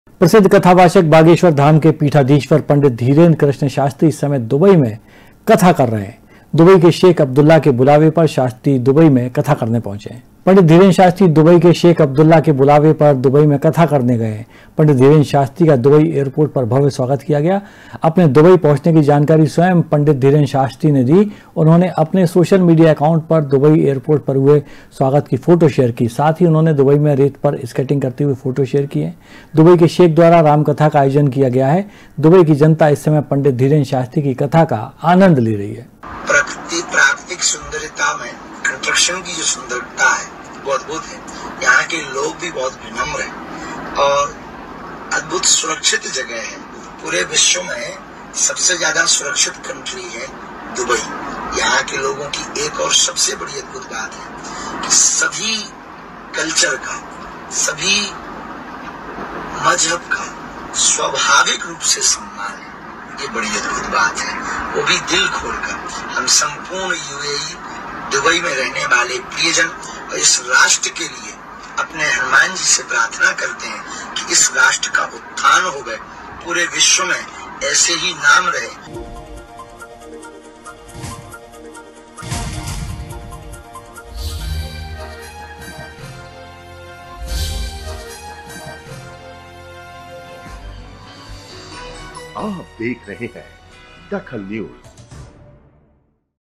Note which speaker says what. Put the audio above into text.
Speaker 1: प्रसिद्ध कथावाचक बागेश्वर धाम के पीठाधीश्वर पंडित धीरेन्द्र कृष्ण शास्त्री इस समय दुबई में कथा कर रहे हैं। दुबई के शेख अब्दुल्ला के बुलावे पर शास्त्री दुबई में कथा करने पहुंचे। पंडित धीरेन्द्र शास्त्री दुबई के शेख अब्दुल्ला के बुलावे पर दुबई में कथा करने गए। पंडित धीरेन्द्र शास्त्री का दुबई एयरपोर्ट पर भव्य स्वागत किया गया। अपने दुबई पहुंचने की जानकारी स्वयं पंडित धीरेन्द्र शास्त्री ने दी। उन्होंने अपने सोशल मीडिया अकाउंट पर दुबई एयरपोर्ट पर हुए स्वागत की फोटो शेयर की। साथ ही उन्होंने दुबई में रेत पर स्केटिंग करते हुए फोटो शेयर किए। दुबई के शेख द्वारा रामकथा का आयोजन किया गया है। दुबई की जनता इस समय पंडित धीरेन्द्र शास्त्री की कथा का आनंद ले रही है।
Speaker 2: प्रकृति प्राकृतिक सुंदरता में कंस्ट्रक्शन की जो सुंदरता है वो अद्भुत है। यहाँ के लोग भी बहुत विनम्र हैं और अद्भुत सुरक्षित जगह है। पूरे विश्व में सबसे ज्यादा सुरक्षित कंट्री है दुबई। यहाँ के लोगों की एक और सबसे बड़ी अद्भुत बात है कि सभी कल्चर का, सभी मजहब का स्वाभाविक रूप से सम्मान है। ये बड़ी अद्भुत बात है, वो भी दिल खोलकर। हम संपूर्ण यूएई दुबई में रहने वाले प्रियजन और इस राष्ट्र के लिए अपने हनुमान जी से प्रार्थना करते हैं कि इस राष्ट्र का उत्थान हो गए, पूरे विश्व में ऐसे ही नाम रहे।
Speaker 3: आप देख रहे हैं दखल न्यूज।